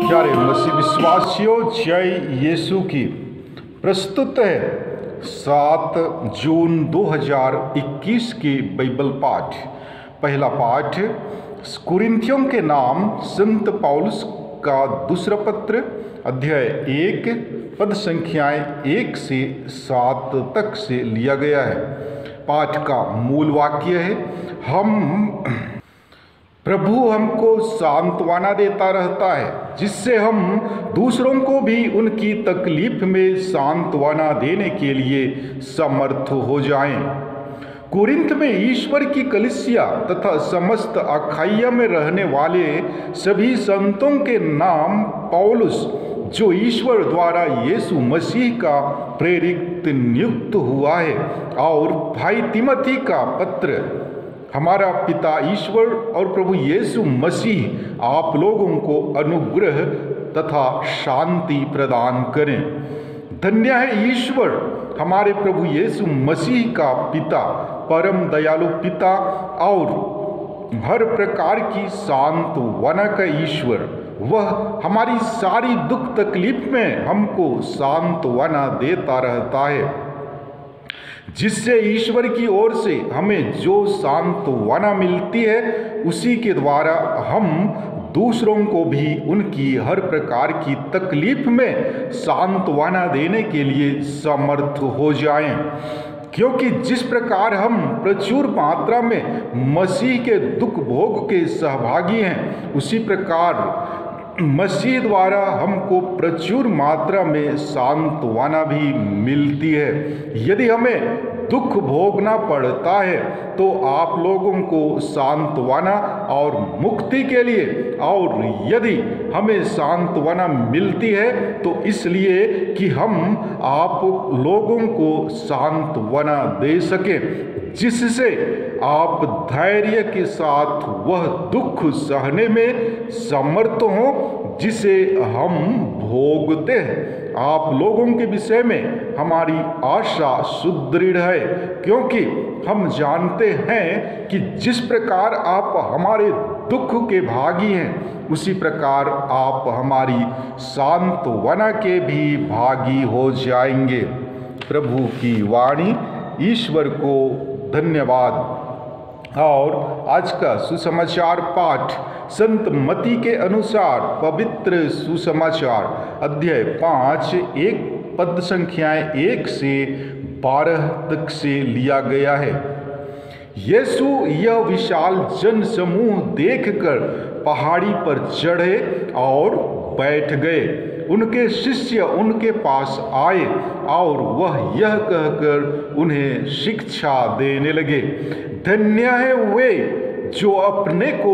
प्यारे मसीह विश्वासियों, जय यीशु की। प्रस्तुत है 7 जून 2021 की बाइबल पाठ। पहला पाठ कुरिन्थियों के नाम संत पौलुस का दूसरा पत्र, अध्याय 1 पद संख्याएं 1 से 7 तक से लिया गया है। पाठ का मूल वाक्य है, प्रभु हमको सांत्वना देता रहता है, जिससे हम दूसरों को भी उनकी तकलीफ में सांत्वना देने के लिए समर्थ हो जाएं। कुरिन्थ में ईश्वर की कलीसिया तथा समस्त अखाया में रहने वाले सभी संतों के नाम पौलुस, जो ईश्वर द्वारा यीशु मसीह का प्रेरित नियुक्त हुआ है, और भाई तिमोथी का पत्र। हमारा पिता ईश्वर और प्रभु यीशु मसीह आप लोगों को अनुग्रह तथा शांति प्रदान करें। धन्य है ईश्वर, हमारे प्रभु यीशु मसीह का पिता, परम दयालु पिता और हर प्रकार की सांत्वना का ईश्वर। वह हमारी सारी दुख तकलीफ में हमको सांत्वना देता रहता है, जिससे ईश्वर की ओर से हमें जो सांत्वना मिलती है, उसी के द्वारा हम दूसरों को भी उनकी हर प्रकार की तकलीफ में सांत्वना देने के लिए समर्थ हो जाएं। क्योंकि जिस प्रकार हम प्रचुर मात्रा में मसीह के दुख भोग के सहभागी हैं, उसी प्रकार मसीह द्वारा हमको प्रचुर मात्रा में सांत्वना भी मिलती है। यदि हमें दुख भोगना पड़ता है तो आप लोगों को सांत्वना और मुक्ति के लिए, और यदि हमें सांत्वना मिलती है तो इसलिए कि हम आप लोगों को सांत्वना दे सकें, जिससे आप धैर्य के साथ वह दुख सहने में समर्थ हों जिसे हम भोगते हैं। आप लोगों के विषय में हमारी आशा सुदृढ़ है, क्योंकि हम जानते हैं कि जिस प्रकार आप हमारे दुख के भागी हैं, उसी प्रकार आप हमारी सांत्वना के भी भागी हो जाएंगे। प्रभु की वाणी। ईश्वर को धन्यवाद। और आज का सुसमाचार पाठ संत मती के अनुसार पवित्र सुसमाचार, अध्याय 5 1 पद संख्याएं 1 से 12 तक से लिया गया है। यीशु यह विशाल जन समूह देखकर पहाड़ी पर चढ़े और बैठ गए। उनके शिष्य उनके पास आए और वह यह कहकर उन्हें शिक्षा देने लगे, धन्य है वे जो अपने को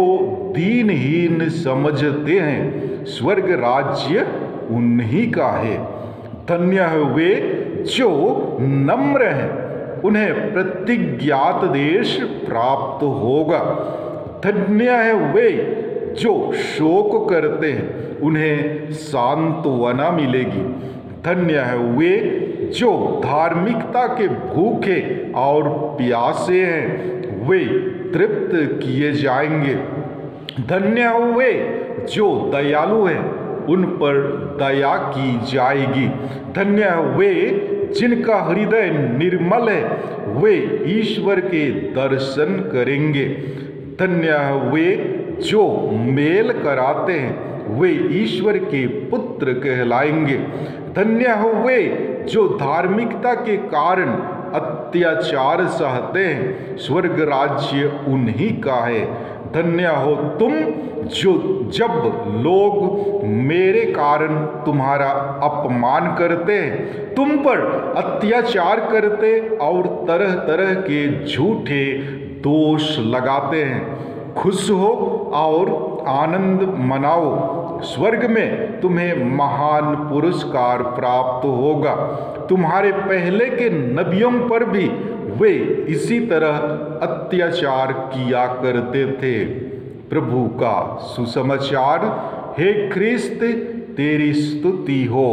दीनहीन समझते हैं, स्वर्ग राज्य उन्हीं का है। धन्य है वे जो नम्र हैं, उन्हें प्रतिज्ञात देश प्राप्त होगा। धन्य है वे जो शोक करते हैं, उन्हें सांत्वना मिलेगी। धन्य है वे जो धार्मिकता के भूखे और प्यासे हैं, वे तृप्त किए जाएंगे। धन्य है वे जो दयालु हैं, उन पर दया की जाएगी। धन्य है वे जिनका हृदय निर्मल है, वे ईश्वर के दर्शन करेंगे। धन्य है वे जो मेल कराते हैं, वे ईश्वर के पुत्र कहलाएंगे। धन्य हो वे जो धार्मिकता के कारण अत्याचार सहते हैं, स्वर्ग राज्य उन्हीं का है। धन्य हो तुम जो जब लोग मेरे कारण तुम्हारा अपमान करते हैं, तुम पर अत्याचार करते और तरह तरह के झूठे दोष लगाते हैं, खुश हो और आनंद मनाओ। स्वर्ग में तुम्हें महान पुरस्कार प्राप्त होगा। तुम्हारे पहले के नबियों पर भी वे इसी तरह अत्याचार किया करते थे। प्रभु का सुसमाचार। हे ख्रिस्त, तेरी स्तुति हो।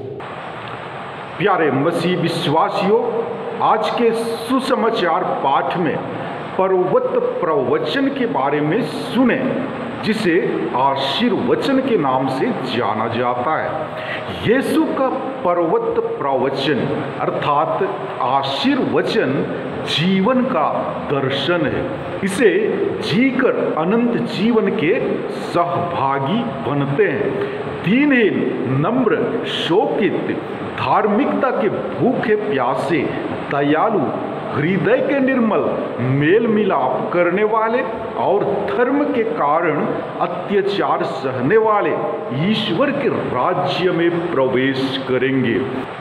प्यारे मसीह विश्वासियों, आज के सुसमाचार पाठ में पर्वत प्रवचन के बारे में सुने। जिसे आशीर्वचन के नाम से जाना जाता है। यीशु का पर्वत प्रवचन अर्थात आशीर्वचन जीवन का दर्शन है। इसे जीकर अनंत जीवन के सहभागी बनते हैं। दीनहीन, नम्र, शोकित, धार्मिकता के भूखे प्यासे, दयालु, हृदय के निर्मल, मेल मिलाप करने वाले और धर्म के कारण अत्याचार सहने वाले ईश्वर के राज्य में प्रवेश करेंगे।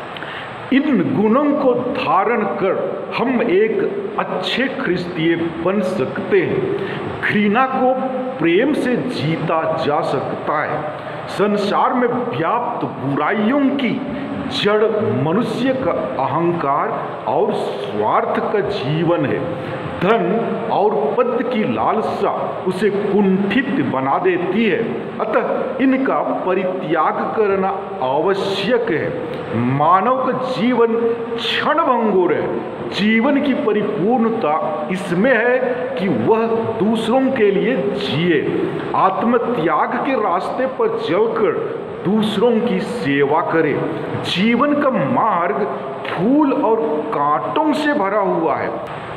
इन गुणों को धारण कर हम एक अच्छे ख्रिस्तीय बन सकते हैं। घृणा को प्रेम से जीता जा सकता है। संसार में व्याप्त बुराइयों की जड़ मनुष्य का अहंकार और स्वार्थ का जीवन है। धन और पद की लालसा उसे कुंठित बना देती है, अतः इनका परित्याग करना आवश्यक है। मानव का जीवन क्षणभंगुर है। जीवन की परिपूर्णता इसमें है कि वह दूसरों के लिए जिए, आत्मत्याग के रास्ते पर चलकर दूसरों की सेवा करे। जीवन का मार्ग फूल और कांटों से भरा हुआ है।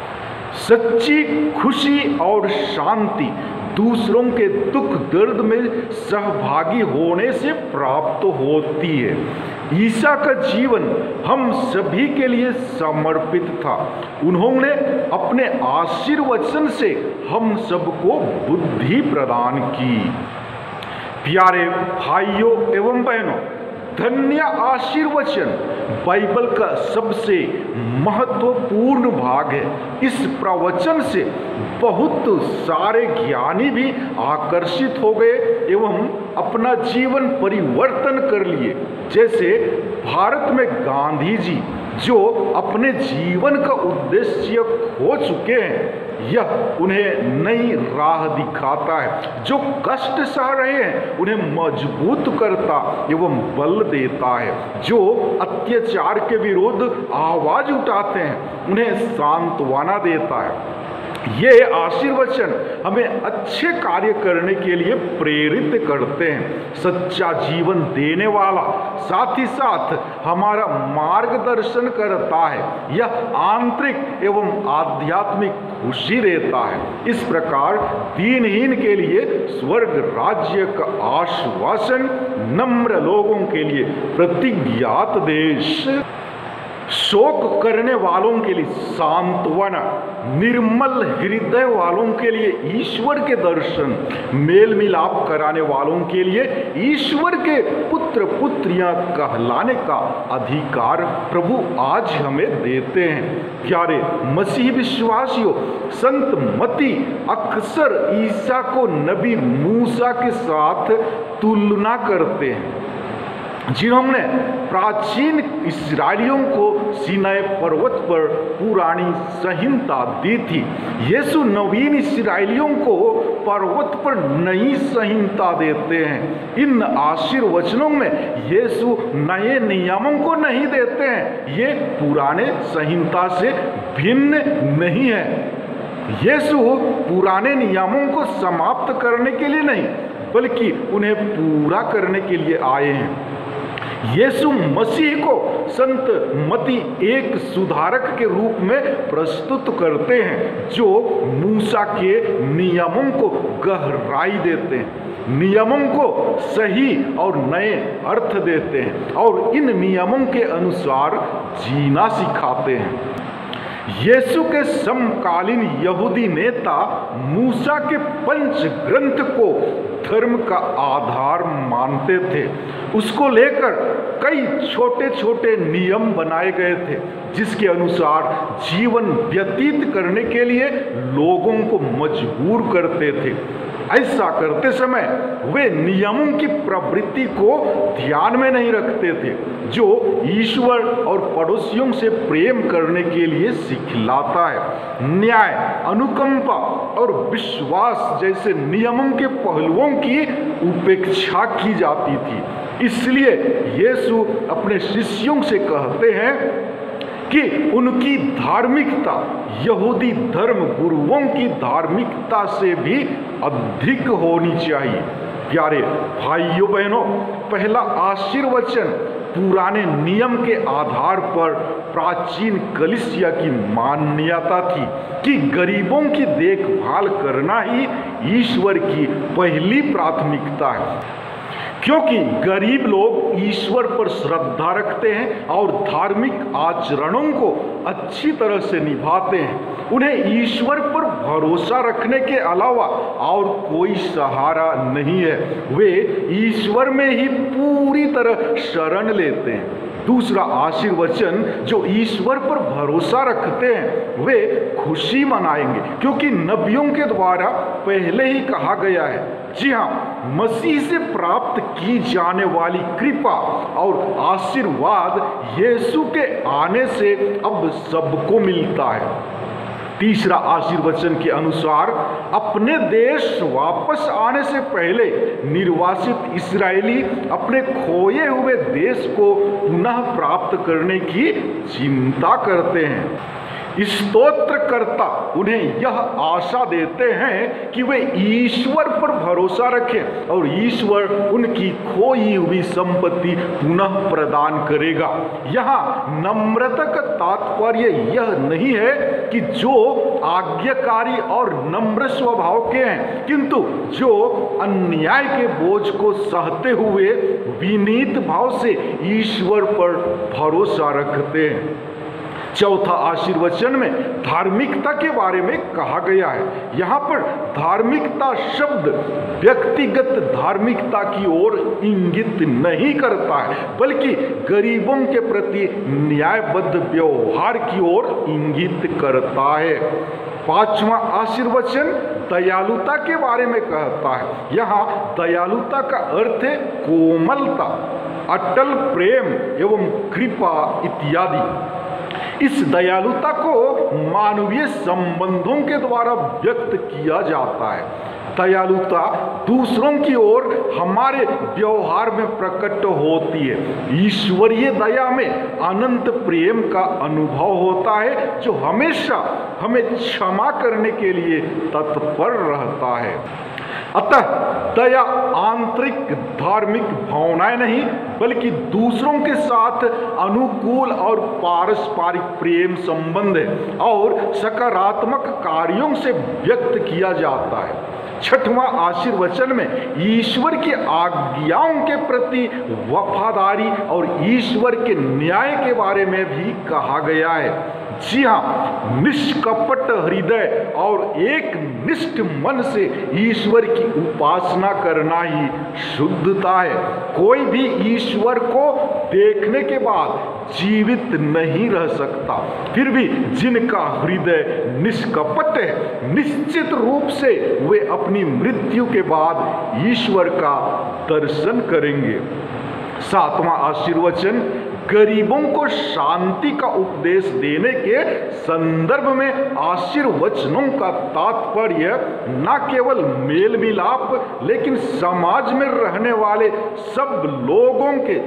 सच्ची खुशी और शांति दूसरों के दुख दर्द में सहभागी होने से प्राप्त होती है। ईसा का जीवन हम सभी के लिए समर्पित था। उन्होंने अपने आशीर्वचन से हम सबको बुद्धि प्रदान की। प्यारे भाइयों एवं बहनों, धन्य आशीर्वचन बाइबल का सबसे महत्वपूर्ण भाग है। इस प्रवचन से बहुत सारे ज्ञानी भी आकर्षित हो गए एवं अपना जीवन परिवर्तन कर लिए। जैसे भारत में गांधी जी जो अपने जीवन का उद्देश्य खो चुके हैं, यह उन्हें नई राह दिखाता है। जो कष्ट सह रहे हैं उन्हें मजबूत करता एवं बल देता है। जो अत्याचार के विरुद्ध आवाज उठाते हैं उन्हें सांत्वना देता है। ये आशीर्वचन हमें अच्छे कार्य करने के लिए प्रेरित करते हैं। सच्चा जीवन देने वाला साथ ही साथ हमारा मार्गदर्शन करता है। यह आंतरिक एवं आध्यात्मिक खुशी देता है। इस प्रकार दीनहीन के लिए स्वर्ग राज्य का आश्वासन, नम्र लोगों के लिए प्रतिज्ञात देश, शोक करने वालों के लिए सांत्वना, निर्मल हृदय वालों के लिए ईश्वर के दर्शन, मेल मिलाप कराने वालों के लिए ईश्वर के पुत्र पुत्रियां कहलाने का अधिकार प्रभु आज हमें देते हैं। प्यारे मसीह विश्वासियों, संत मती अक्सर ईसा को नबी मूसा के साथ तुलना करते हैं, जिन्होंने प्राचीन इस्राएलियों को सीनाई पर्वत पर पुरानी संहिता दी थी। यीशु नवीन इस्राएलियों को पर्वत पर नई संहिता देते हैं। इन आशीर्वचनों में यीशु नए नियमों को नहीं देते हैं। ये पुराने संहिता से भिन्न नहीं है। यीशु पुराने नियमों को समाप्त करने के लिए नहीं बल्कि उन्हें पूरा करने के लिए आए हैं। यीशु मसीह को संत मती एक सुधारक के रूप में प्रस्तुत करते हैं, जो मूसा के नियमों को गहराई देते हैं, नियमों को सही और नए अर्थ देते हैं और इन नियमों के अनुसार जीना सिखाते हैं। यीशु के समकालीन यहूदी नेता मूसा के पंच ग्रंथ को धर्म का आधार मानते थे। उसको लेकर कई छोटे छोटे नियम बनाए गए थे, जिसके अनुसार जीवन व्यतीत करने के लिए लोगों को मजबूर करते थे। ऐसा करते समय वे नियमों की प्रवृत्ति को ध्यान में नहीं रखते थे, जो ईश्वर और पड़ोसियों से प्रेम करने के लिए सिखलाता है। न्याय, अनुकंपा और विश्वास जैसे नियमों के पहलुओं की उपेक्षा की जाती थी। इसलिए यीशु अपने शिष्यों से कहते हैं कि उनकी धार्मिकता यहूदी धर्म गुरुओं की धार्मिकता से भी अधिक होनी चाहिए। प्यारे भाइयों बहनों, पहला आशीर्वचन पुराने नियम के आधार पर प्राचीन कलीसिया की मान्यता थी कि गरीबों की देखभाल करना ही ईश्वर की पहली प्राथमिकता है, क्योंकि गरीब लोग ईश्वर पर श्रद्धा रखते हैं और धार्मिक आचरणों को अच्छी तरह से निभाते हैं। उन्हें ईश्वर पर भरोसा रखने के अलावा और कोई सहारा नहीं है, वे ईश्वर में ही पूरी तरह शरण लेते हैं। दूसरा आशीर्वचन, जो ईश्वर पर भरोसा रखते हैं वे खुशी मनाएंगे, क्योंकि नबियों के द्वारा पहले ही कहा गया है, जी हाँ, मसीह से प्राप्त की जाने वाली कृपा और आशीर्वाद यीशु के आने से अब सबको मिलता है। तीसरा आशीर्वचन के अनुसार अपने देश वापस आने से पहले निर्वासित इस्राएली अपने खोए हुए देश को पुनः प्राप्त करने की चिंता करते हैं। स्तोत्रकर्ता उन्हें यह आशा देते हैं कि वे ईश्वर पर भरोसा रखें और ईश्वर उनकी खोई हुई संपत्ति पुनः प्रदान करेगा। यहाँ नम्रता का तात्पर्य यह नहीं है कि जो आज्ञाकारी और नम्र स्वभाव के हैं, किंतु जो अन्याय के बोझ को सहते हुए विनीत भाव से ईश्वर पर भरोसा रखते हैं। चौथा आशीर्वचन में धार्मिकता के बारे में कहा गया है। यहाँ पर धार्मिकता शब्द व्यक्तिगत धार्मिकता की ओर इंगित नहीं करता है, बल्कि गरीबों के प्रति न्यायबद्ध व्यवहार की ओर इंगित करता है। पांचवा आशीर्वचन दयालुता के बारे में कहता है। यहाँ दयालुता का अर्थ है कोमलता, अटल प्रेम एवं कृपा इत्यादि। इस दयालुता को मानवीय संबंधों के द्वारा व्यक्त किया जाता है। दयालुता दूसरों की ओर हमारे व्यवहार में प्रकट होती है। ईश्वरीय दया में अनंत प्रेम का अनुभव होता है, जो हमेशा हमें क्षमा करने के लिए तत्पर रहता है। अतः दया आंतरिक धार्मिक भावनाएं नहीं, बल्कि दूसरों के साथ अनुकूल और पारस्परिक प्रेम संबंध है और सकारात्मक कार्यों से व्यक्त किया जाता है। छठवां आशीर्वचन में ईश्वर की आज्ञाओं के प्रति वफादारी और ईश्वर के न्याय के बारे में भी कहा गया है। जी हाँ, निष्कपट हृदय और एक निष्ठ मन से ईश्वर की उपासना करना ही शुद्धता है। कोई भी ईश्वर को देखने के बाद जीवित नहीं रह सकता। फिर भी जिनका हृदय निष्कपट है, निश्चित रूप से वे अपनी मृत्यु के बाद ईश्वर का दर्शन करेंगे। सातवां आशीर्वचन गरीबों को शांति का उपदेश देने के संदर्भ में आशीर्वचनों का तात्पर्य न केवल मेल मिलाप, लेकिन समाज में रहने वाले सब लोगों के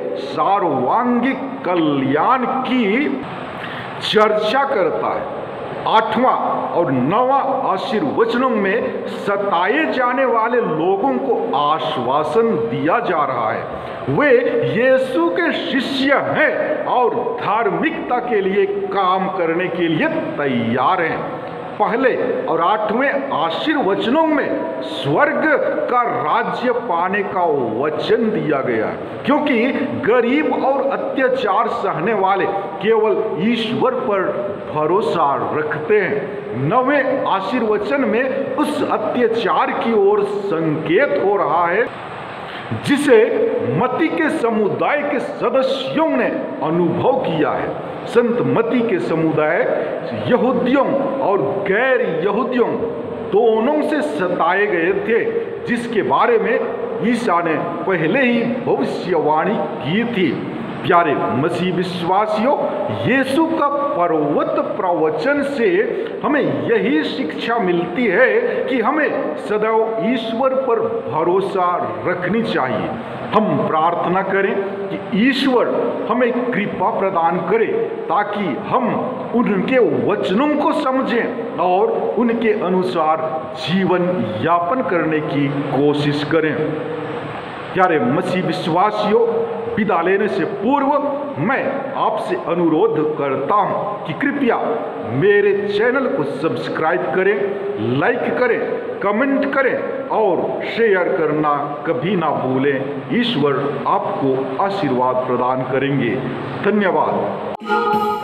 सर्वांगीण कल्याण की चर्चा करता है। आठवां और नौवां आशीर्वचनों में सताए जाने वाले लोगों को आश्वासन दिया जा रहा है। वे यीशु के शिष्य हैं और धार्मिकता के लिए काम करने के लिए तैयार हैं। पहले और आठवें आशीर्वचनों में स्वर्ग का राज्य पाने का वचन दिया गया है, क्योंकि गरीब और अत्याचार सहने वाले केवल ईश्वर पर भरोसा रखते हैं। नवें आशीर्वचन में उस अत्याचार की ओर संकेत हो रहा है जिसे मती के समुदाय के सदस्यों ने अनुभव किया है। संत मती के समुदाय यहूदियों और गैर यहूदियों दोनों से सताए गए थे, जिसके बारे में ईसा ने पहले ही भविष्यवाणी की थी। प्यारे मसीह विश्वासियों, यीशु का पर्वत प्रवचन से हमें यही शिक्षा मिलती है कि हमें सदैव ईश्वर पर भरोसा रखनी चाहिए। हम प्रार्थना करें कि ईश्वर हमें कृपा प्रदान करे ताकि हम उनके वचनों को समझें और उनके अनुसार जीवन यापन करने की कोशिश करें। प्यारे मसीह विश्वासियों, विदा लेने से पूर्व मैं आपसे अनुरोध करता हूं कि कृपया मेरे चैनल को सब्सक्राइब करें, लाइक करें, कमेंट करें और शेयर करना कभी ना भूलें। ईश्वर आपको आशीर्वाद प्रदान करेंगे। धन्यवाद।